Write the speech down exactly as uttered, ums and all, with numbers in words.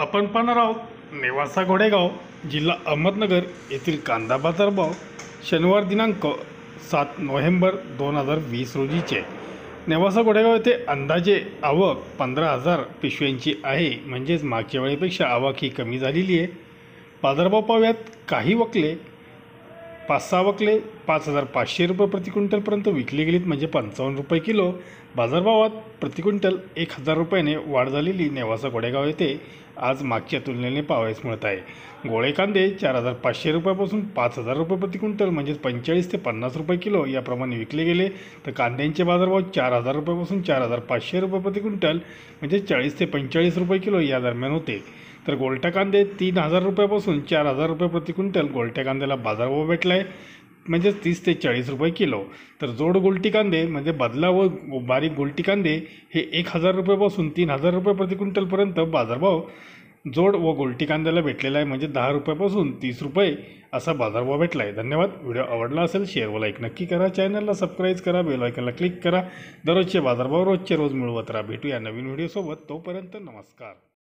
आपण पाहणार आहोत नेवासा घोडेगाव जिल्हा अहमदनगर येथील कांदा बाजारभाव शनिवार दिनांक सात नोव्हेंबर दोन हजार वीस रोजीचे। नेवासा घोडेगाव येथे अंदाजे आवक पंधरा हजार पिशव्यांची आहे, म्हणजेच मागच्या वेळेपेक्षा आवक ही कमी झालेली आहे। बाजारभाव पाहूयात। काही वकले पाच सहा वकले पाच हजार पाचशे रुपये प्रति क्विंटलपर्यंत विकले गेलीत, म्हणजे पंचावन्न रुपये किलो। बाजारभावात प्रति क्विंटल एक हजार रुपयाने वाढ झालेली नेवासा घोडेगाव येथे आज मागच्या तुलनेने पाहावयास मिळत आहे। गोळे कांदे चार हजार पाचशे रुपयापासून पाच हजार रुपये प्रति क्विंटल म्हणजेच पंचेचाळीस ते पन्नास रुपये किलो याप्रमाणे विकले गेले, तर कांद्यांचे बाजारभाव चार हजार रुपयापासून चार हजार पाचशे रुपये प्रति क्विंटल म्हणजे चाळीस ते पंचेचाळीस रुपये किलो या दरम्यान होते। तर गोलट्या कांदे तीन हजार रुपयापासून चार हजार रुपये प्रति क्विंटल गोलट्या कांद्याला बाजारभाव भेटला आहे, म्हणजेच तीस ते चाळीस रुपये किलो। तर जोड गोलटी कांदे म्हणजे बदला व बारीक गोलटी कांदे हे एक हजार रुपयापासून तीन हजार रुपये प्रति क्विंटलपर्यंत बाजारभाव जोड व गोलटी कांद्याला भेटलेला आहे, म्हणजे दहा रुपयापासून तीस रुपये असा बाजारभाव भेटला आहे। धन्यवाद। व्हिडिओ आवडला असेल शेअर व लाईक नक्की करा, चॅनलला सबस्क्राईब करा, बेल आयकॉनला क्लिक करा। दररोजचे बाजारभाव रोजचे रोज मिळवत राहा। भेटूया नवीन व्हिडिओसोबत, तोपर्यंत नमस्कार।